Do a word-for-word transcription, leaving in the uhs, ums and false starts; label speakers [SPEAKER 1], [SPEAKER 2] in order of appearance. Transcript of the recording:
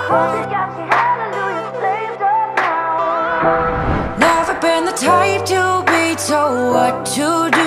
[SPEAKER 1] hope you got me, hallelujah, saved up now.
[SPEAKER 2] Never been the type to be told what to do.